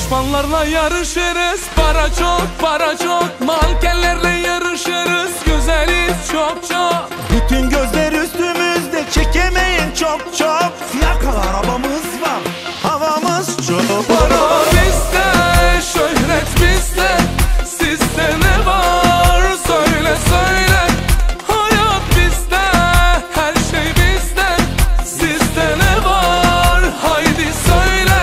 Düşmanlarla yarışırız, para çok, para çok. Mankenlerle yarışırız, güzeliz çok çok. Bütün gözler üstümüzde, çekemeyin çok çok. Siyah kal arabamız var, havamız çok. Para bizde, şöhret bizde. Sizde ne var söyle söyle. Hayat bizde, her şey bizde. Sizde ne var haydi söyle.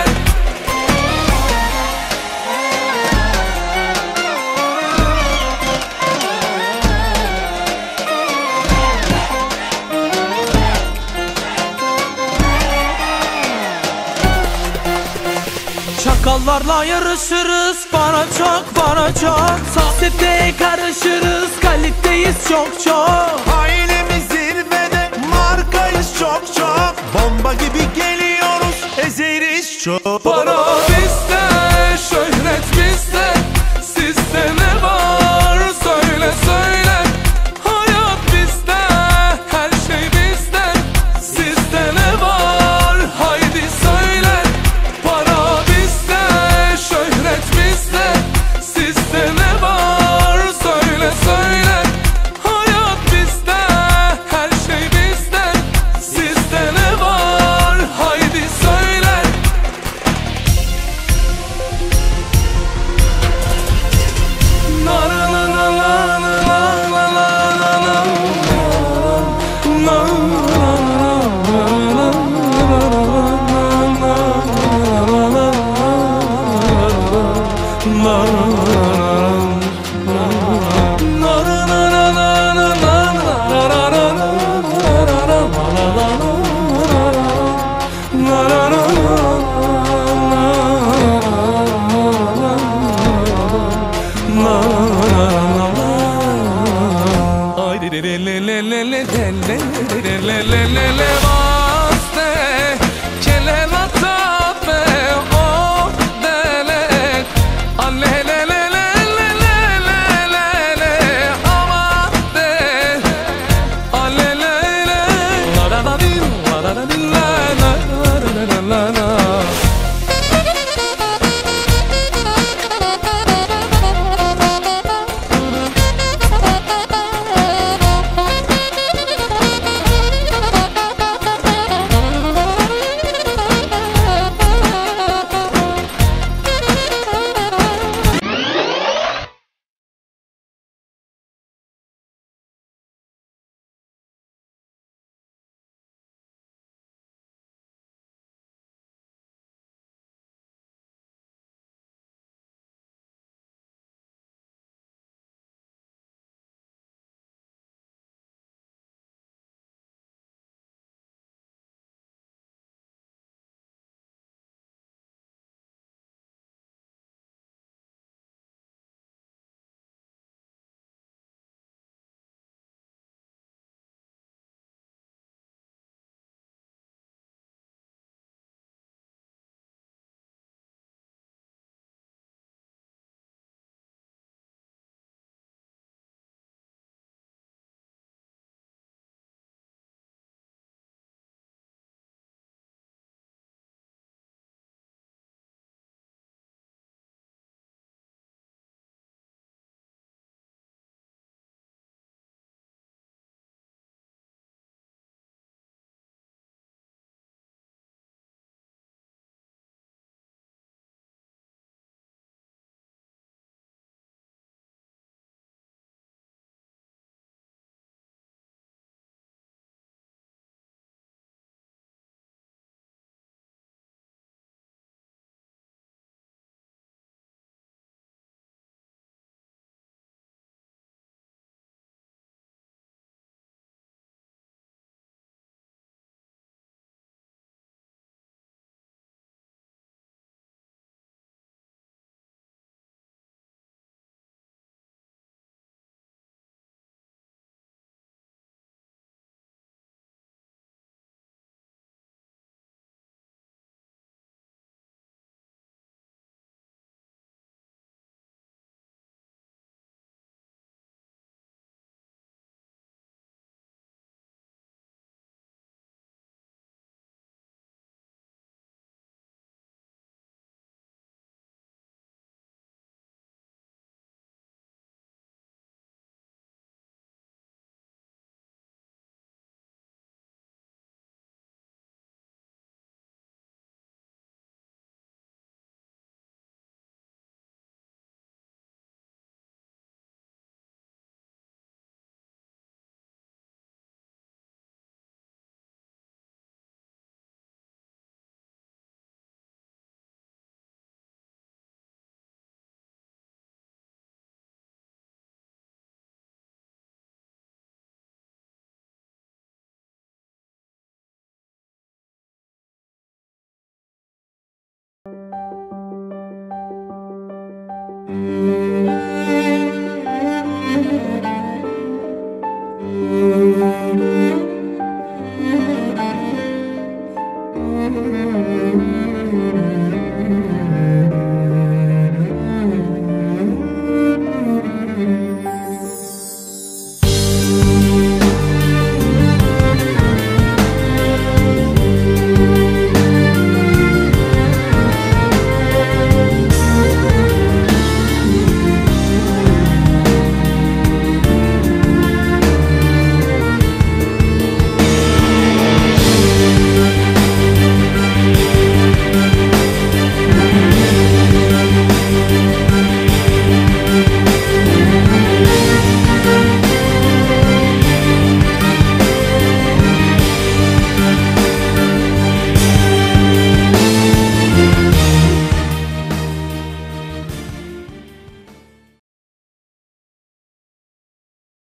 Çakallarla yarışırız, para çok, para çok. Sosyeteye karışırız, kaliteyiz çok çok. Ailemiz zirvede, markayız çok çok. Bomba gibi geliyoruz, ezeriz çok. Para bizde, şöhret bizde. Sizde ne var söyle söyle. Hayat bizde, her şey bizde. Sizde ne var haydi söyle. Para bizde, şöhret bizde. Sizde ne var söyle söyle. Hayat bizde, her şey bizde. Sizde ne var haydi söyle.